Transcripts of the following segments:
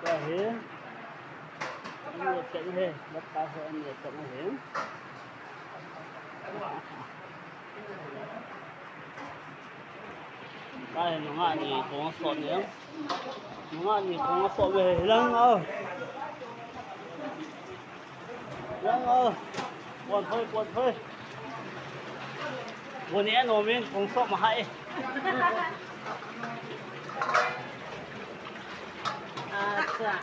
Here. Anh nhiệt chạy hết, bắt cá thôi anh nhiệt chạy hết. Đây nó ngã thì có sọt nhé. Nó ngã thì có sọt về lưng ơi. Lưng ơi. Quần thôi. Quần nhẹ nó mình cũng sọt mà hay. À, dạ.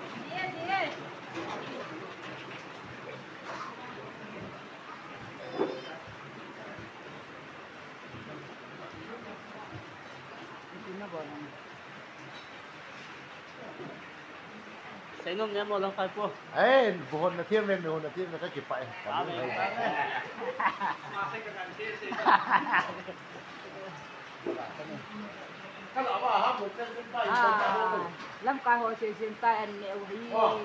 Say nôm nhé, một lần phải po. Ê, buồn là thêm lên, buồn là thêm là cái kịp phải. À, lâm coi hồi xin tay anh nẹo đi.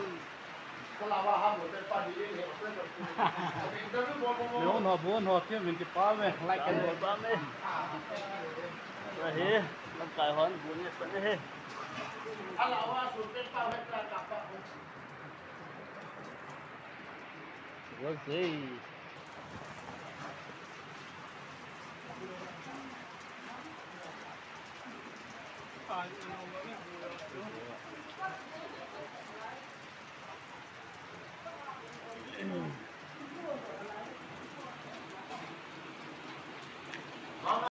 Nếu nó buồn họ thêm mình kịp phá về, lại cái một ba mươi. Rồi hết, lâm cài hòn buồn nhất vẫn hết. Rồi gì?